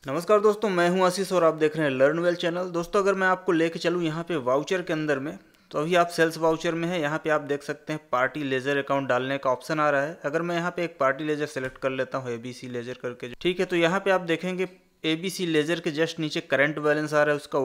नमस्कार दोस्तों, मैं हूं आशीष और आप देख रहे हैं लर्न वेल चैनल। दोस्तों, अगर मैं आपको लेके चलूं यहाँ पे वाउचर के अंदर में, तो अभी आप सेल्स वाउचर में हैं। यहाँ पे आप देख सकते हैं पार्टी लेजर अकाउंट डालने का ऑप्शन आ रहा है। अगर मैं यहाँ पे एक पार्टी लेजर सेलेक्ट कर लेता हूँ, एबीसी लेजर करके, ठीक है। तो यहाँ पे आप देखेंगे एबीसी लेजर के जस्ट नीचे करंट बैलेंस आ रहा है उसका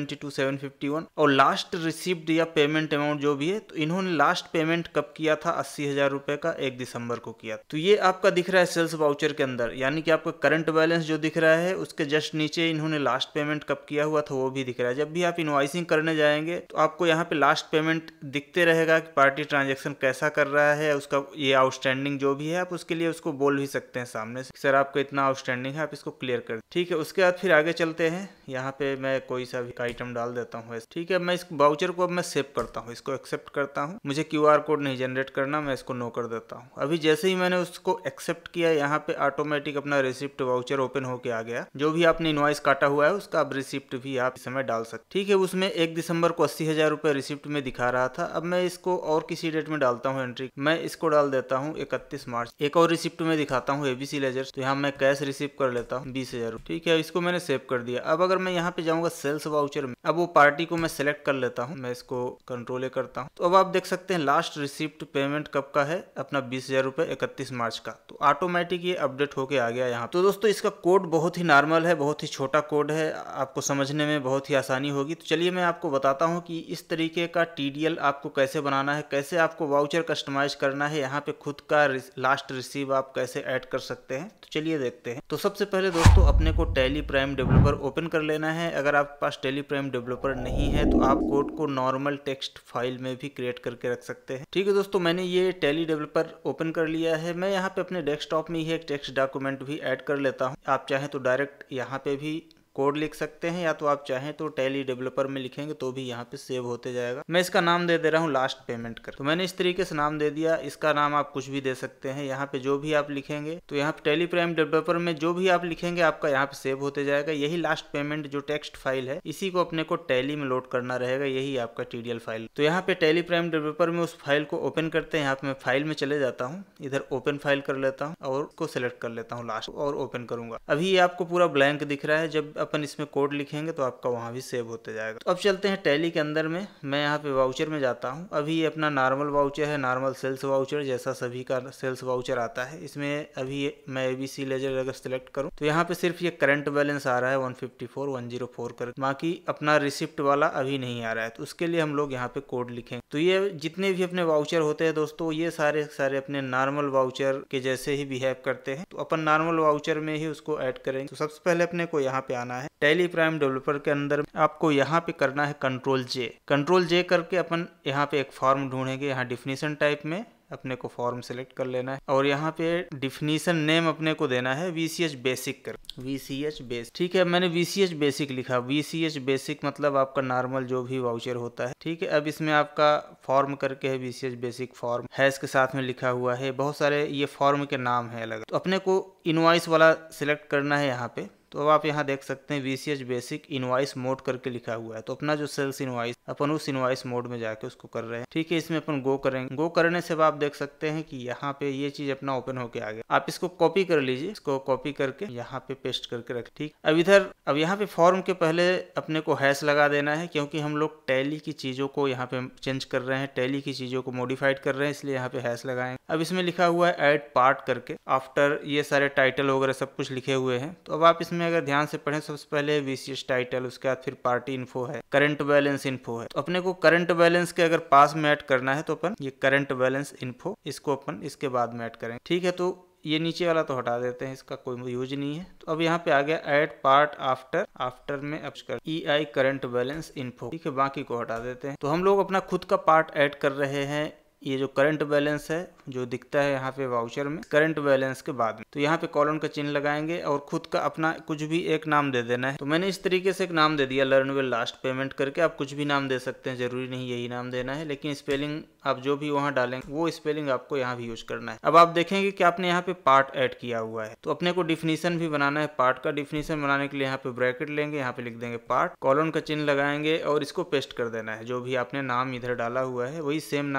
172,751 और लास्ट रिसीव्ड या पेमेंट अमाउंट जो भी है, तो इन्होंने लास्ट पेमेंट कब किया था? 80,000 रुपए का 1 दिसंबर को किया। तो ये आपका दिख रहा है सेल्स वाउचर के अंदर, यानी कि आपका करंट बैलेंस जो दिख रहा है उसके जस्ट नीचे इन्होंने लास्ट पेमेंट कब किया हुआ था वो भी दिख रहा है। जब भी आप इनवॉइसिंग करने जाएंगे तो आपको यहाँ पे लास्ट पेमेंट दिखते रहेगा कि पार्टी ट्रांजेक्शन कैसा कर रहा है, उसका ये आउटस्टैंडिंग जो भी है आप उसके लिए उसको बोल भी सकते हैं सामने से, सर आपका इतना आउटस्टैंडिंग है, आप इसको क्लियर कर, ठीक है। उसके बाद फिर आगे चलते हैं। यहाँ पे मैं कोई सा भी आइटम डाल देता हूँ, ठीक है। मैं इस वाउचर को अब मैं सेव करता हूँ, इसको एक्सेप्ट करता हूँ। मुझे क्यूआर कोड नहीं जनरेट करना, मैं इसको नो कर देता हूँ। अभी जैसे ही मैंने उसको एक्सेप्ट किया, यहाँ पे ऑटोमेटिक अपना रिसिप्ट वाउचर ओपन होके आ गया। जो भी आपने इनवॉइस काटा हुआ है उसका अब रिसिप्ट भी आप इस समय डाल सकते, ठीक है। उसमें 1 दिसंबर को 80,000 रुपए रिसिप्ट में दिखा रहा था। अब मैं इसको और किसी डेट में डालता हूँ एंट्री, मैं इसको डाल देता हूँ 31 मार्च। एक और रिसिप्ट में दिखाता हूँ एबीसी लेजर, तो यहाँ मैं कैश रिसीव कर लेता हूँ 20,000, ठीक है। इसको मैंने सेव कर दिया। अब अगर मैं यहाँ पे जाऊंगा सेल्स वाउचर में, अब वो पार्टी को मैं सेलेक्ट कर लेता हूँ, मैं इसको कंट्रोल ए करता हूँ। तो अब आप देख सकते हैं लास्ट रिसिप्ट पेमेंट कब का है, अपना 20,000 रुपए 31 मार्च का। तो ऑटोमेटिक ये अपडेट होके आ गया यहाँ। तो दोस्तों, इसका कोड बहुत ही नॉर्मल है, बहुत ही छोटा कोड है, आपको समझने में बहुत ही आसानी होगी। तो चलिए मैं आपको बताता हूँ कि इस तरीके का टीडीएल आपको कैसे बनाना है, कैसे आपको वाउचर कस्टमाइज करना है, यहाँ पे खुद का लास्ट रिसीव आप कैसे ऐड कर सकते हैं। तो चलिए देखते हैं। तो सबसे पहले दोस्तों, अपने को टैली प्राइम डेवलपर ओपन कर लेना है। अगर आपके पास टैली प्राइम डेवलपर नहीं है तो आप कोड को नॉर्मल टेक्स्ट फाइल में भी क्रिएट करके रख सकते हैं, ठीक है दोस्तों। मैंने ये टैली डेवलपर ओपन कर लिया है। मैं यहाँ पे अपने डेस्कटॉप में ही एक टेक्स्ट डॉक्यूमेंट भी ऐड कर लेता हूँ। आप चाहें तो डायरेक्ट यहाँ पे भी कोड लिख सकते हैं, या तो आप चाहें तो टैली डेवलपर में लिखेंगे तो भी यहाँ पे सेव होते जाएगा। मैं इसका नाम दे दे रहा हूँ लास्ट पेमेंट कर। तो मैंने इस तरीके से नाम दे दिया। इसका नाम आप कुछ भी दे सकते हैं। यहाँ पे जो भी आप लिखेंगे, तो यहाँ पे टैली प्राइम डेवलपर में जो भी आप लिखेंगे आपका यहाँ पे सेव होते जाएगा। यही लास्ट पेमेंट जो टेक्स्ट फाइल है, इसी को अपने को टैली में लोड करना रहेगा, यही आपका टीडीएल फाइल। तो यहाँ पे टैली प्राइम डेवलपर में उस फाइल को ओपन करते हैं। यहाँ पे मैं फाइल में चले जाता हूँ, इधर ओपन फाइल कर लेता हूँ और उसको सिलेक्ट कर लेता हूँ लास्ट, और ओपन करूंगा। अभी ये आपको पूरा ब्लैंक दिख रहा है। जब अपन इसमें कोड लिखेंगे तो आपका वहां भी सेव होते जाएगा। तो अब चलते हैं टैली के अंदर में। मैं यहाँ पे वाउचर में जाता हूँ। अभी ये अपना नॉर्मल वाउचर है, नॉर्मल सेल्स वाउचर जैसा सभी का सेल्स वाउचर आता है। इसमें अभी मैं एबीसी लेजर अगर सिलेक्ट करूँ तो यहाँ पे सिर्फ ये करंट बैलेंस आ रहा है 154,104 कर, बाकी अपना रिसिप्ट वाला अभी नहीं आ रहा है। तो उसके लिए हम लोग यहाँ पे कोड लिखेंगे। तो ये जितने भी अपने वाउचर होते हैं दोस्तों, ये सारे सारे अपने नॉर्मल वाउचर के जैसे ही बिहेव करते हैं। तो अपन नॉर्मल वाउचर में ही उसको ऐड करेंगे। तो सबसे पहले अपने को यहाँ पे आना है टैली प्राइम डेवलपर के अंदर, आपको यहाँ पे करना है कंट्रोल जे करके अपन यहाँ पे एक फॉर्म ढूंढेंगे। यहाँ डिफिनीशन टाइप में अपने को फॉर्म सेलेक्ट कर लेना है और यहाँ पे डिफिनीशन नेम अपने को देना है VCH बेसिक कर, VCH बेसिक, ठीक है। मैंने VCH बेसिक लिखा। VCH बेसिक मतलब आपका नॉर्मल जो भी वाउचर होता है, ठीक है। अब इसमें आपका फॉर्म करके है VCH बेसिक फॉर्म, हैश के साथ में लिखा हुआ है। बहुत सारे ये फॉर्म के नाम है अलग। तो अपने को इनवॉइस वाला सिलेक्ट करना है यहाँ पे। तो अब आप यहाँ देख सकते हैं VCH बेसिक इनवॉइस मोड करके लिखा हुआ है। तो अपना जो सेल्स इनवॉइस, अपन उस इनवॉइस मोड में जाके उसको कर रहे हैं, ठीक है। इसमें अपन गो करेंगे। गो करने से आप देख सकते हैं कि यहाँ पे ये चीज अपना ओपन होके आ गया। आप इसको कॉपी कर लीजिए, इसको कॉपी करके यहाँ पे पेस्ट करके रख, ठीक। अब यहाँ पे फॉर्म के पहले अपने को हैश लगा देना है, क्योंकि हम लोग टैली की चीजों को यहाँ पे चेंज कर रहे हैं, टैली की चीजों को मॉडिफाइड कर रहे हैं, इसलिए यहाँ पे हैश लगाएंगे। अब इसमें लिखा हुआ है ऐड पार्ट करके, आफ्टर ये सारे टाइटल वगैरह सब कुछ लिखे हुए हैं। तो अब आप इसमें अगर ध्यान से पढ़ें, सबसे पहले VCH टाइटल, उसके बाद फिर पार्टी इन्फो है, करंट बैलेंस इन्फो है। तो अपने को करंट बैलेंस के अगर पास में ऐड करना है तो अपन ये करंट बैलेंस इन्फो, इसको अपन इसके बाद में ऐड करेंगे, ठीक है। तो ये नीचे वाला तो हटा देते हैं, इसका कोई यूज नहीं है। तो अब यहाँ पे आ गया ऐड पार्ट आफ्टर में अब कर EI करंट बैलेंस इन्फो, ठीक है। बाकी को हटा देते हैं। तो हम लोग अपना खुद का पार्ट ऐड कर रहे हैं। ये जो करंट बैलेंस है जो दिखता है यहाँ पे वाउचर में, करंट बैलेंस के बाद में, तो यहाँ पे कॉलन का चिन्ह लगाएंगे और खुद का अपना कुछ भी एक नाम दे देना है। तो मैंने इस तरीके से एक नाम दे दिया, लर्नवेल लास्ट पेमेंट करके। आप कुछ भी नाम दे सकते हैं, जरूरी नहीं यही नाम देना है, लेकिन स्पेलिंग आप जो भी वहाँ डालेंगे वो स्पेलिंग आपको यहाँ भी यूज करना है। अब आप देखेंगे कि आपने यहाँ पे पार्ट ऐड किया हुआ है। तो अपने को डिफिनीशन भी बनाना है। पार्ट का डिफिनीशन बनाने के लिए यहाँ पे ब्रैकेट लेंगे, यहाँ पे लिख देंगे पार्ट, कॉलन का चिन्ह लगाएंगे और इसको पेस्ट कर देना है। जो भी आपने नाम इधर डाला हुआ है वही सेम नाम आपका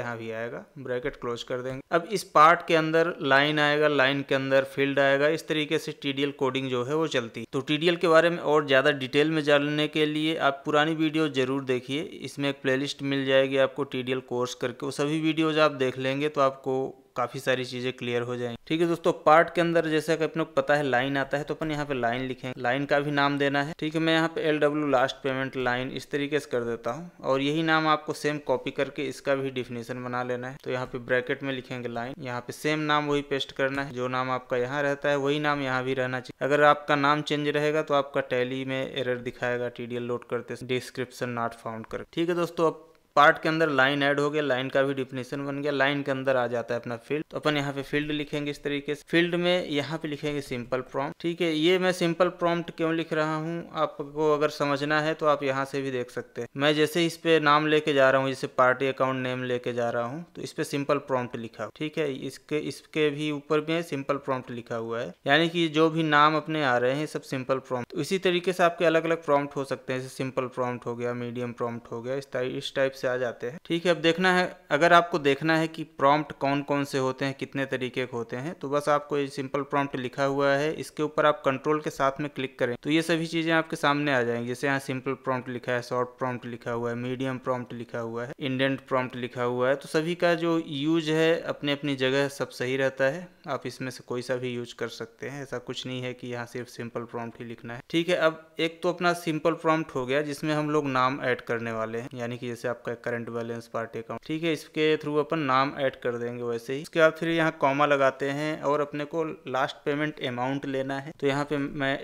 यहाँ भी आएगा, ब्रैकेट क्लोज कर देंगे। अब इस पार्ट के अंदर लाइन आएगा, लाइन के अंदर फील्ड आएगा, इस तरीके से TDL कोडिंग जो है वो चलती है। तो TDL के बारे में और ज़्यादा डिटेल में जानने के लिए आप पुरानी वीडियो जरूर देखिए, इसमें एक प्लेलिस्ट मिल जाएगी आपको TDL कोर्स करके, वो सभी वीडियोज आप देख लेंगे तो आपको काफ़ी सारी चीज़ें क्लियर हो जाएंगी। ठीक है दोस्तों, पार्ट के अंदर जैसा कि अपने को पता है लाइन आता है, तो अपन यहाँ पे लाइन लिखेंगे, लाइन का भी नाम देना है। ठीक है, मैं यहाँ पे LW लास्ट पेमेंट लाइन इस तरीके से कर देता हूँ, और यही नाम आपको सेम कॉपी करके इसका भी डिफिनेशन बना लेना है। तो यहाँ पे ब्रैकेट में लिखेंगे लाइन, यहाँ पे सेम नाम वही पेस्ट करना है, जो नाम आपका यहाँ रहता है वही नाम यहाँ भी रहना चाहिए। अगर आपका नाम चेंज रहेगा तो आपका टैली में एरर दिखाएगा TDL लोड करते डिस्क्रिप्शन नॉट फाउंड कर। ठीक है दोस्तों, अब पार्ट के अंदर लाइन ऐड हो गया, लाइन का भी डिफिनेशन बन गया, लाइन के अंदर आ जाता है अपना फील्ड। तो अपन यहाँ पे फील्ड लिखेंगे इस तरीके से, फील्ड में यहाँ पे लिखेंगे सिंपल प्रॉम्प्ट। ठीक है, ये मैं सिंपल प्रॉम्प्ट क्यों लिख रहा हूँ, आपको अगर समझना है तो आप यहाँ से भी देख सकते हैं। मैं जैसे इस पे नाम लेके जा रहा हूँ, जैसे पार्टी अकाउंट नेम लेके जा रहा हूँ, तो इस पे सिंपल प्रॉम्प्ट लिखा। ठीक है, इसके भी ऊपर में सिंपल प्रॉम्प्ट लिखा हुआ है, यानी कि जो भी नाम अपने आ रहे हैं सब सिंपल प्रॉम्प्ट। तो इसी तरीके से आपके अलग अलग प्रॉम्प्ट हो सकते हैं, जैसे सिंपल प्रॉम्प्ट हो गया, मीडियम प्रॉम्प्ट हो गया, इस टाइप से आ जाते हैं। ठीक है, अब देखना है, अगर आपको देखना है कि प्रॉम्प्ट कौन कौन से होते हैं, कितने तरीके के होते हैं, तो बस आपको ये सिंपल प्रॉम्प्ट लिखा हुआ है, इसके ऊपर आप कंट्रोल के साथ में क्लिक करें तो ये सभी चीजें आपके सामने आ जाएंगी। जैसे यहाँ सिंपल प्रॉम्प्ट लिखा है, शॉर्ट प्रॉम्प्ट लिखा हुआ है, मीडियम प्रॉम्प्ट लिखा हुआ है, इंडेंट प्रॉम्प्ट लिखा हुआ है। तो सभी का जो यूज है अपनी अपनी जगह सब सही रहता है, आप इसमें से कोई सा भी यूज कर सकते हैं, ऐसा कुछ नहीं है कि यहाँ सिर्फ सिंपल प्रॉम्प्ट ही लिखना है। ठीक है, अब एक तो अपना सिंपल प्रॉम्प्ट हो गया जिसमें हम लोग नाम ऐड करने वाले हैं, यानी कि जैसे आपका करंट बैलेंस, पार्टी अकाउंट। ठीक है, इसके थ्रू अपन नाम ऐड कर देंगे वैसे ही। इसके बाद फिर यहाँ कॉमा लगाते हैं और अपने को लास्ट पेमेंट अमाउंट लेना है, तो यहाँ पे मैं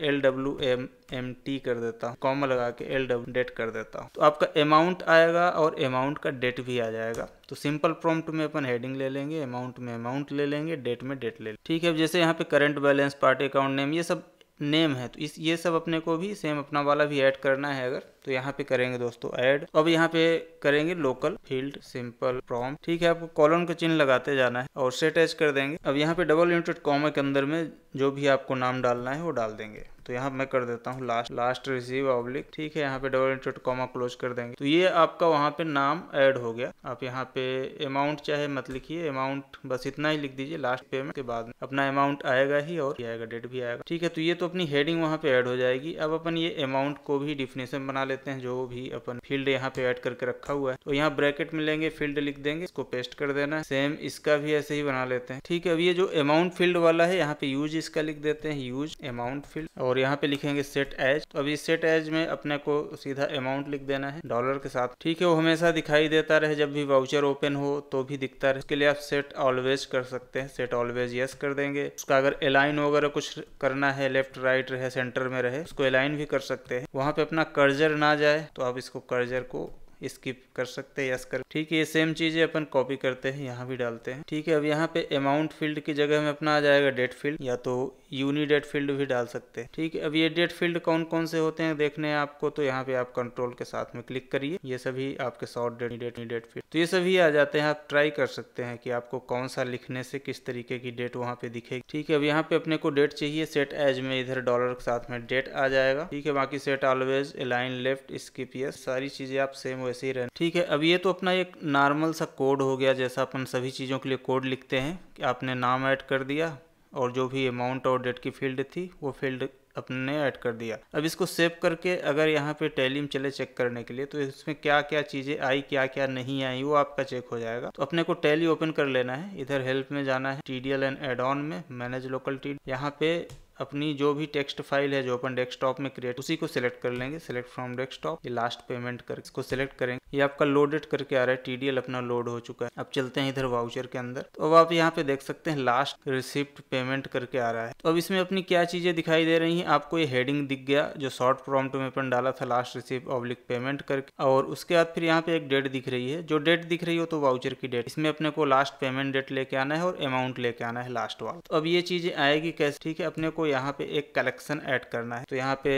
LWMT कर देता हूँ, कॉमा लगा के LW डेट कर देता हूँ, तो आपका अमाउंट आएगा और अमाउंट का डेट भी आ जाएगा। तो सिंपल प्रॉम्प्ट में अपन हेडिंग ले लेंगे, अमाउंट में अमाउंट ले लेंगे, डेट में डेट ले लेंगे। ठीक है, अब जैसे यहाँ पे current balance, party account name, ये सब नेम है, तो ये सब अपने को भी सेम अपना वाला भी ऐड करना है। अगर तो यहाँ पे करेंगे दोस्तों ऐड, अब यहाँ पे करेंगे लोकल फील्ड सिंपल प्रॉम्प्ट। ठीक है, आपको कॉलन का चिन्ह लगाते जाना है और सेट एज कर देंगे। अब यहाँ पे डबल इंटेड कॉमा के अंदर में जो भी आपको नाम डालना है वो डाल देंगे। तो यहाँ मैं कर देता हूँ लास्ट रिसीव ऑब्लिक। ठीक है, यहाँ पे डबल इंटेड कॉमा क्लोज कर देंगे, तो ये आपका वहाँ पे नाम ऐड हो गया। आप यहाँ पे अमाउंट चाहे मत लिखिए, अमाउंट बस इतना ही लिख दीजिए, लास्ट पेमेंट के बाद अपना अमाउंट आएगा ही और आएगा, डेट भी आएगा। ठीक है, तो ये तो अपनी हेडिंग वहाँ पे ऐड हो जाएगी। अब अपन ये अमाउंट को भी डिफिनेशन बना लेते हैं, जो भी अपन फील्ड यहाँ पे ऐड करके रखा हुआ है। तो यहाँ ब्रैकेट में लेंगे, फील्ड लिख देंगे, इसको पेस्ट कर देना है। सेम इसका भी ऐसे ही बना लेते हैं। ठीक है, अब ये जो अमाउंट फील्ड वाला है, यहाँ पे यूज इसका लिख देते हैं, यूज अमाउंट फील्ड, और यहाँ पे लिखेंगे सेट एज। तो अभी सेट एज में अपने को सीधा अमाउंट लिख देना है डॉलर के साथ। ठीक है, वो हमेशा दिखाई देता रहे, जब भी वाउचर ओपन हो तो भी दिखता रहे। इसके लिए आप सेट ऑलवेज कर सकते हैं, सेट ऑलवेज यस कर देंगे। उसका अगर अलाइन वगैरह कुछ करना है, लेफ्ट राइट रहे, सेंटर में रहे, उसको अलाइन भी कर सकते हैं। वहां पे अपना कर्जर ना जाए तो आप इसको कर्जर को स्किप कर सकते हैं, यस कर। ठीक है, ये सेम चीजें अपन कॉपी करते हैं, यहाँ भी डालते हैं। ठीक है, अब यहाँ पे अमाउंट फील्ड की जगह में अपना आ जाएगा डेट फील्ड, या तो यूनिडेट फील्ड भी डाल सकते हैं। ठीक है, अब ये डेट फील्ड कौन कौन से होते हैं देखने हैं आपको, तो यहाँ पे आप कंट्रोल के साथ में क्लिक करिए, ये सभी आपके शॉर्ट डेट फील्ड, तो ये सभी आ जाते हैं। आप ट्राई कर सकते हैं कि आपको कौन सा लिखने से किस तरीके की डेट वहाँ पे दिखेगी। ठीक है, अब यहाँ पे अपने को डेट चाहिए, सेट एज में इधर डॉलर के साथ में डेट आ जाएगा। ठीक है, बाकी set always, align left, skip yes, सारी चीजें आप सेम वैसे ही रहना। ठीक है, अब ये तो अपना एक नॉर्मल सा कोड हो गया, जैसा अपन सभी चीजों के लिए कोड लिखते हैं कि आपने नाम ऐड कर दिया और जो भी अमाउंट और डेट की फील्ड थी वो फील्ड अपने ऐड कर दिया। अब इसको सेव करके अगर यहाँ पे टैली में चले चेक करने के लिए, तो इसमें क्या क्या चीजें आई, क्या क्या नहीं आई, वो आपका चेक हो जाएगा। तो अपने को टैली ओपन कर लेना है, इधर हेल्प में जाना है, TDL एंड एड ऑन में मैनेज लोकल TDL, यहाँ पे अपनी जो भी टेक्स्ट फाइल है जो अपन डेस्कटॉप में क्रिएट, उसी को सिलेक्ट कर लेंगे, सिलेक्ट फ्रॉम डेस्कटॉप, ये लास्ट पेमेंट कर इसको सिलेक्ट करेंगे। ये आपका लोडेड करके आ रहा है, TDL अपना लोड हो चुका है। अब चलते हैं इधर वाउचर के अंदर, तो अब आप यहाँ पे देख सकते हैं लास्ट रिसिप्ट पेमेंट करके आ रहा है। तो अब इसमें अपनी क्या चीजें दिखाई दे रही हैं आपको, ये हेडिंग दिख गया जो शॉर्ट प्रॉम्प्ट में अपन डाला था, लास्ट रिसिप्ट ऑब्लिक पेमेंट करके, और उसके बाद फिर यहाँ पे एक डेट दिख रही है, जो डेट दिख रही हो तो वाउचर की डेट, इसमें अपने को लास्ट पेमेंट डेट लेके आना है और अमाउंट लेके आना है लास्ट वाला। तो अब ये चीजें आएगी कैसे, ठीक है, अपने को यहाँ पे एक कलेक्शन ऐड करना है। तो यहाँ पे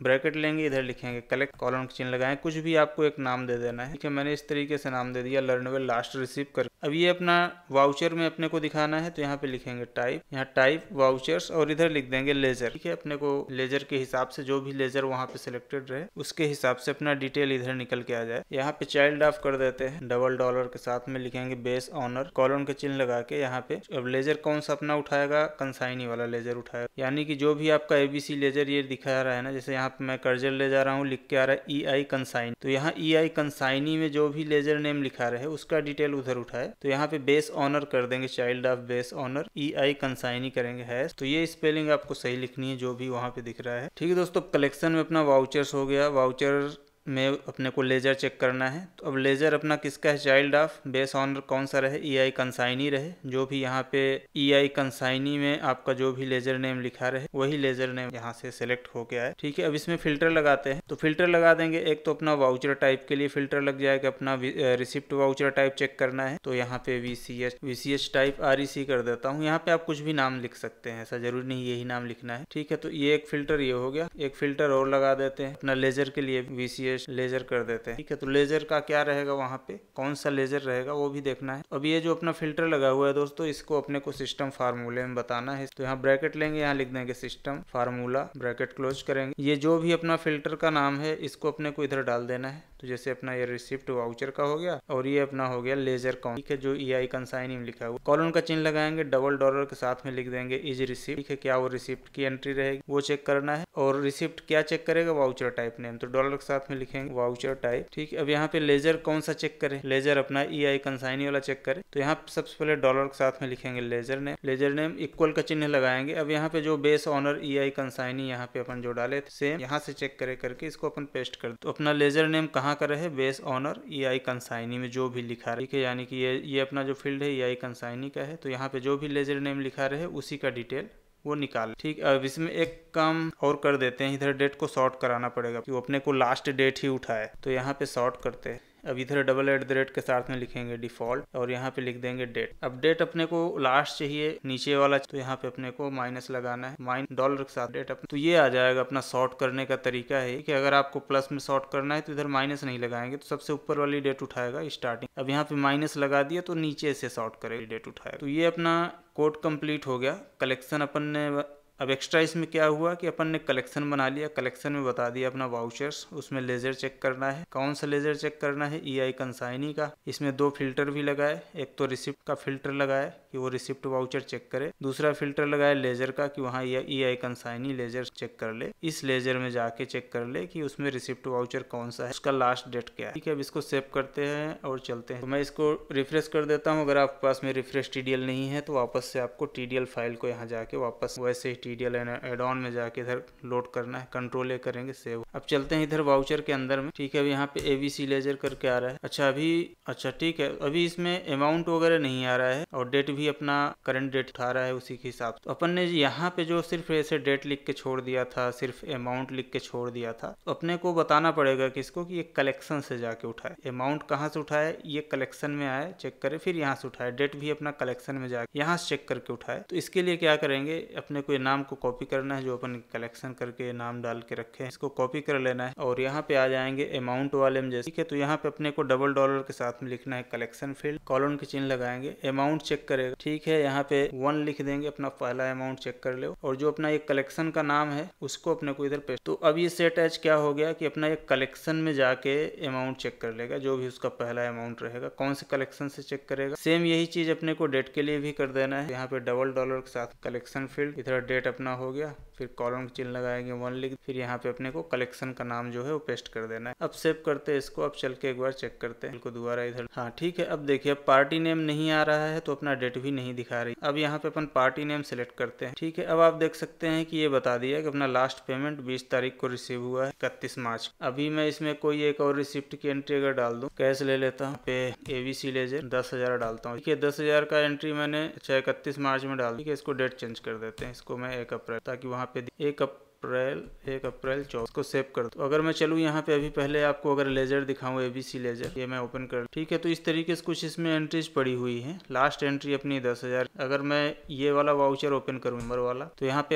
ब्रैकेट लेंगे, इधर लिखेंगे कलेक्ट, कॉलन का चिन्ह लगाएं, कुछ भी आपको एक नाम दे देना है। ठीक है, मैंने इस तरीके से नाम दे दिया लर्नवेल लास्ट रिसीव कर। अब ये अपना वाउचर में अपने को दिखाना है, तो यहाँ पे लिखेंगे टाइप, यहाँ टाइप वाउचर्स और इधर लिख देंगे लेजर। ठीक है, अपने को लेजर के हिसाब से जो भी लेजर वहाँ पे सिलेक्टेड रहे उसके हिसाब से अपना डिटेल इधर निकल के आ जाए। यहाँ पे चाइल्ड ऑफ कर देते हैं, डबल डॉलर के साथ में लिखेंगे बेस ऑनर, कॉलन के चिन्ह लगा के यहाँ पे। अब लेजर कौन सा अपना उठाएगा, कंसाइनी वाला लेजर उठाएगा, यानी कि जो भी आपका एबीसी लेजर ये दिखा रहा है ना, जैसे यहाँ पे मैं कर्जर ले जा रहा हूँ, लिख के आ रहा है EI कंसाइन, तो यहाँ EI कंसाइनी में जो भी लेजर नेम लिखा रहे उसका डिटेल उधर उठाए। तो यहाँ पे बेस ऑनर कर देंगे, child of base owner, EI consignee करेंगे हैश। तो ये स्पेलिंग आपको सही लिखनी है जो भी वहाँ पे दिख रहा है। ठीक है दोस्तों, कलेक्शन में अपना वाउचर्स हो गया, वाउचर में अपने को लेजर चेक करना है। तो अब लेजर अपना किसका है, चाइल्ड ऑफ बेस ऑनर कौन सा रहे, EI कंसाइनी रहे। जो भी यहाँ पे EI कंसाइनी में आपका जो भी लेजर नेम लिखा रहे वही लेजर नेम यहाँ से सिलेक्ट होके आए। ठीक है, अब इसमें फिल्टर लगाते हैं, तो फिल्टर लगा देंगे। एक तो अपना वाउचर टाइप के लिए फिल्टर लग जाएगा, अपना रिसिप्ट वाउचर टाइप चेक करना है, तो यहाँ पे VCH टाइप REC कर देता हूँ। यहाँ पे आप कुछ भी नाम लिख सकते हैं, ऐसा जरूरी नहीं यही नाम लिखना है। ठीक है, तो ये एक फिल्टर ये हो गया। एक फिल्टर और लगा देते हैं अपना लेजर के लिए, VCH लेजर कर देते हैं। ठीक है, तो लेजर का क्या रहेगा, वहाँ पे कौन सा लेजर रहेगा वो भी देखना है। अब ये जो अपना फिल्टर लगा हुआ है दोस्तों, इसको अपने को सिस्टम फार्मूले में बताना है। तो यहाँ ब्रैकेट लेंगे, यहाँ लिख देंगे सिस्टम फार्मूला, ब्रैकेट क्लोज करेंगे। ये जो भी अपना फिल्टर का नाम है इसको अपने को इधर डाल देना है। तो जैसे अपना ये रिसिप्ट वाउचर का हो गया और ये अपना हो गया लेजर काउंट। ठीक है, जो EI कंसाइनी में लिखा हुआ, कॉलन का चिन्ह लगाएंगे, डबल डॉलर के साथ में लिख देंगे इज रिसिप्ट। ठीक है, क्या वो रिसिप्ट की एंट्री रहेगी वो चेक करना है। और रिसिप्ट क्या चेक करेगा, वाउचर टाइप नेम, तो डॉलर के साथ में लिखेंगे वाउचर टाइप। ठीक है, अब यहाँ पे लेजर कौन सा चेक करें, लेजर अपना EI कंसाइनी वाला चेक करें, तो यहाँ सबसे पहले डॉलर के साथ में लिखेंगे ledger name, ledger name equal का चिन्ह लगाएंगे। अब यहाँ पे जो बेस ऑनर EI कंसाइनी यहाँ पे अपन जो डाले थे सेम यहाँ से चेक करे करके इसको अपन पेस्ट कर दो। तो अपना लेजर नेम कहाँ का रहे, बेस ऑनर EI कंसाइनी में जो भी लिखा रहे। ठीक है, यानी कि ये अपना जो फील्ड है EI कंसाइनी का है, तो यहाँ पे जो भी लेजर नेम लिखा रहे उसी का डिटेल वो निकाल। ठीक, अब इसमें एक काम और कर देते हैं, इधर डेट को सॉर्ट कराना पड़ेगा कि वो अपने को लास्ट डेट ही उठाए। तो यहाँ पे सॉर्ट करते हैं। अब इधर @ के साथ में लिखेंगे डिफॉल्ट और यहाँ पे लिख देंगे डेट। अब डेट अपने को लास्ट चाहिए नीचे वाला, तो यहाँ पे अपने को माइनस लगाना है, डॉलर के साथ डेट तो ये आ जाएगा। अपना सॉर्ट करने का तरीका है कि अगर आपको प्लस में सॉर्ट करना है तो इधर माइनस नहीं लगाएंगे, तो सबसे ऊपर वाली डेट उठाएगा स्टार्टिंग। अब यहाँ पे माइनस लगा दिया तो नीचे से सॉर्ट करेगा, डेट उठाएगा। तो ये अपना कोड कंप्लीट हो गया। कलेक्शन अपन ने, अब एक्स्ट्रा इसमें क्या हुआ कि अपन ने कलेक्शन बना लिया, कलेक्शन में बता दिया अपना वाउचर्स, उसमें लेजर चेक करना है। कौन सा लेजर चेक करना है, EI कंसाइनी का। इसमें 2 फिल्टर भी लगाए, एक तो रिसिप्ट का फिल्टर लगाए कि वो रिसिप्ट वाउचर चेक करे, दूसरा फिल्टर लगाए लेजर का कि वहाँ EI कंसाइनी लेजर चेक कर ले, इस लेजर में जाके चेक कर ले कि उसमें रिसिप्ट वाउचर कौन सा है, उसका लास्ट डेट क्या है। ठीक है, अब इसको सेव करते हैं और चलते हैं। तो मैं इसको रिफ्रेश कर देता हूँ। अगर आपके पास में रिफ्रेश TDL नहीं है तो वापस से आपको TDL फाइल को यहाँ जाके वापस वैसे ही TDL एड ऑन में जाके इधर लोड करना है, कंट्रोल A करेंगे, सेव। अब चलते हैं इधर वाउचर के अंदर में। ठीक है, अब यहाँ पे ABC लेजर करके आ रहा है। अच्छा ठीक है, अभी इसमें अमाउंट वगैरह नहीं आ रहा है और डेट भी अपना करंट डेट उठा रहा है उसी के हिसाब से। तो अपन ने यहाँ पे जो सिर्फ ऐसे डेट लिख के छोड़ दिया था, सिर्फ अमाउंट लिख के छोड़ दिया था, तो अपने को बताना पड़ेगा किसको कि ये कलेक्शन से जाके उठाए। अमाउंट कहाँ से उठाए, ये कलेक्शन में आए, चेक करे, फिर यहाँ से उठाए। डेट भी अपना कलेक्शन में जाके यहाँ से चेक करके उठाए। तो इसके लिए क्या करेंगे, अपने को ये नाम को कॉपी करना है, जो अपन कलेक्शन करके नाम डाल के रखे हैं, इसको कॉपी कर लेना है और यहाँ पे आ जाएंगे अमाउंट वाले में जैसे। ठीक है, तो यहाँ पे अपने को डबल डॉलर के साथ में लिखना है कलेक्शन फील्ड, कॉलन के चिन्ह लगाएंगे, अमाउंट चेक करेगा। ठीक है, यहाँ पे 1 लिख देंगे, अपना पहला अमाउंट चेक कर लो और जो अपना एक कलेक्शन का नाम है उसको अपने को इधर पेस्ट। तो अब ये सेट एज क्या हो गया कि अपना एक कलेक्शन में जाके अमाउंट चेक कर लेगा, जो भी उसका पहला अमाउंट रहेगा। कौन से कलेक्शन से चेक करेगा, सेम यही चीज अपने को डेट के लिए भी कर देना है। यहाँ पे डबल डॉलर के साथ कलेक्शन फील्ड, इधर डेट अपना हो गया, फिर कॉलम चिन्ह लगाएंगे 1 लिख, फिर यहाँ पे अपने को कलेक्शन का नाम जो है वो पेस्ट कर देना है। अब सेव करते हैं इसको। अब चल के एक बार चेक करते हैं इसको दोबारा इधर। हाँ ठीक है, अब देखिए अब पार्टी नेम नहीं आ रहा है तो अपना डेट भी नहीं दिखा रही। अब यहाँ पे अपन पार्टी नेम सिलेक्ट करते हैं। ठीक है, अब आप देख सकते हैं कि ये बता दिया कि अपना लास्ट पेमेंट 20 तारीख को रिसीव हुआ है, 31 मार्च। अभी मैं इसमें कोई एक और रिसिप्ट की एंट्री अगर डाल दूं, कैश ले लेता हूँ, पे ABC लेजर 10,000 डालता हूँ। ठीक है, 10,000 का एंट्री मैंने 31 मार्च में डाल दी। ठीक है, इसको डेट चेंज कर देते हैं, इसको मैं 1 अप्रैल, ताकि वहाँ पे 1 अप्रैल 24 को सेव कर दो। अगर मैं चलूँ यहाँ पे, अभी पहले आपको अगर लेजर दिखाऊं ABC लेजर, ये मैं ओपन कर। ठीक है, तो इस तरीके से कुछ इसमें एंट्रीज पड़ी हुई हैं। लास्ट एंट्री अपनी 10,000। अगर मैं ये वाला वाउचर ओपन करूँ नंबर वाला, तो यहाँ पे आप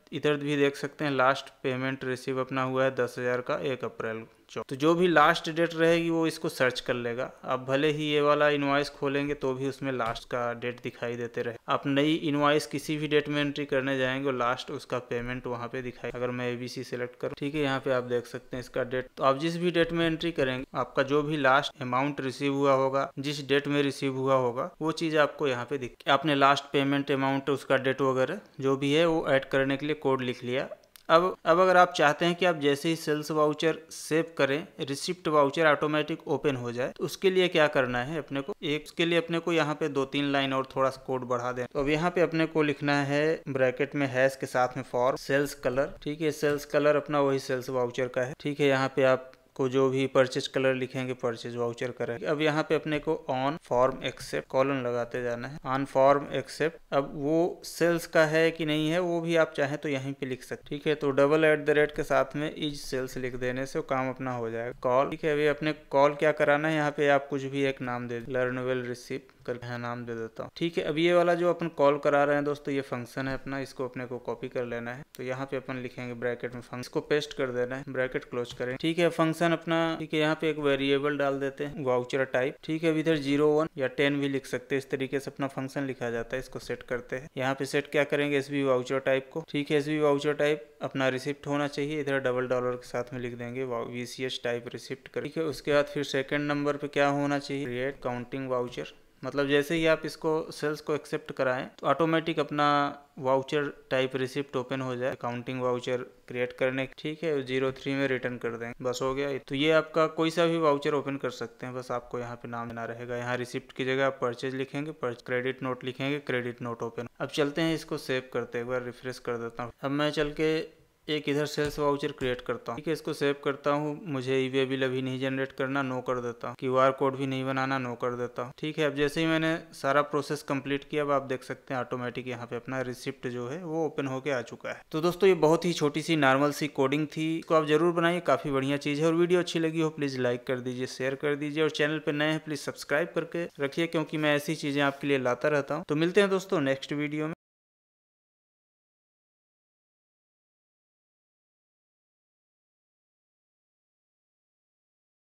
इधर भी देख सकते हैं लास्ट पेमेंट रिसीव अपना हुआ है 10,000 का 1 अप्रैल को। तो जो भी लास्ट डेट रहेगी वो इसको सर्च कर लेगा। आप भले ही ये वाला इनवॉइस खोलेंगे तो भी उसमें लास्ट का डेट दिखाई देते रहे। आप नई इनवॉइस किसी भी डेट में एंट्री करने जाएंगे और लास्ट उसका पेमेंट वहाँ पे दिखाई। अगर मैं ABC सेलेक्ट करूँ, ठीक है, यहाँ पे आप देख सकते हैं इसका डेट। तो आप जिस भी डेट में एंट्री करेंगे आपका जो भी लास्ट अमाउंट रिसीव हुआ होगा, जिस डेट में रिसीव हुआ होगा, वो चीज़ आपको यहाँ पे दिख। आपने लास्ट पेमेंट अमाउंट, उसका डेट वगैरह जो भी है वो ऐड करने के लिए कोड लिख लिया। अब अगर आप चाहते हैं कि आप जैसे ही सेल्स वाउचर सेव करें रिसिप्ट वाउचर ऑटोमेटिक ओपन हो जाए, तो उसके लिए क्या करना है अपने को, उसके लिए अपने को यहाँ पे 2-3 लाइन और थोड़ा सा कोड बढ़ा दें। तो अब यहाँ पे अपने को लिखना है ब्रैकेट में हैश के साथ में फॉर सेल्स कलर, ठीक है। सेल्स कलर अपना वही सेल्स वाउचर का है, ठीक है। यहाँ पे आप को जो भी परचेज कलर लिखेंगे परचेज वाउचर करेंगे। अब यहाँ पे अपने को ऑन फॉर्म एक्सेप्ट कॉलन लगाते जाना है, ऑन फॉर्म एक्सेप्ट। अब वो सेल्स का है कि नहीं है वो भी आप चाहें तो यहीं पे लिख सकते, ठीक है। तो $@ के साथ में इज सेल्स लिख देने से काम अपना हो जाएगा। कॉल, ठीक है। अभी अपने कॉल क्या कराना है, यहाँ पे आप कुछ भी एक नाम दे, लर्नवेल रिसीव करके नाम दे देता हूँ, ठीक है। अब ये वाला जो अपन कॉल करा रहे हैं दोस्तों, ये फंक्शन है अपना, इसको अपने को कॉपी कर लेना है। तो यहाँ पे अपन लिखेंगे ब्रैकेट में फंक्शन, इसको पेस्ट कर देना है, ब्रैकेट क्लोज करें, ठीक है। फंक्शन अपना, ठीक है। यहाँ पे एक वेरिएबल डाल देते हैं वाउचर टाइप, ठीक है। इधर 0, 1 या 10 भी लिख सकते हैं। इस तरीके से अपना फंक्शन लिखा जाता है। इसको सेट करते हैं। यहाँ पे सेट क्या करेंगे, SB वाउचर टाइप को, ठीक है। SB वाउचर टाइप अपना रिसिप्ट होना चाहिए। इधर $$ के साथ में लिख देंगे VCS टाइप रिसिप्ट कर, ठीक है। उसके बाद फिर सेकंड नंबर पे क्या होना चाहिए, क्रिएट काउंटिंग वाउचर। मतलब जैसे ही आप इसको सेल्स को एक्सेप्ट कराएं तो ऑटोमेटिक अपना वाउचर टाइप रिसिप्ट ओपन हो जाए काउंटिंग वाउचर क्रिएट करने, ठीक है। 03 में रिटर्न कर देंगे, बस हो गया। तो ये आपका कोई सा भी वाउचर ओपन कर सकते हैं, बस आपको यहाँ पे नाम देना रहेगा। यहाँ रिसिप्ट की जगह आप परचेज लिखेंगे, क्रेडिट नोट लिखेंगे, क्रेडिट नोट ओपन। अब चलते हैं इसको सेव करते हैं, एक बार रिफ्रेश कर देता हूँ। अब मैं चल के एक इधर सेल्स वाउचर क्रिएट करता हूँ, ठीक है। इसको सेव करता हूँ। मुझे ई वे बिल अभी नहीं जनरेट करना, नो कर देता हूँ। QR कोड भी नहीं बनाना, नो कर देता हूँ, ठीक है। अब जैसे ही मैंने सारा प्रोसेस कंप्लीट किया, अब आप देख सकते हैं ऑटोमेटिक यहाँ पे अपना रिसिप्ट जो है वो ओपन होके आ चुका है। तो दोस्तों ये बहुत ही छोटी सी नॉर्मल सी कोडिंग थी, इसको आप जरूर बनाइए, काफी बढ़िया चीज है। और वीडियो अच्छी लगी हो प्लीज लाइक कर दीजिए, शेयर कर दीजिए, और चैनल पर नए हैं प्लीज सब्सक्राइब करके रखिए, क्योंकि मैं ऐसी चीजें आपके लिए लाता रहता हूँ। तो मिलते हैं दोस्तों नेक्स्ट वीडियो में।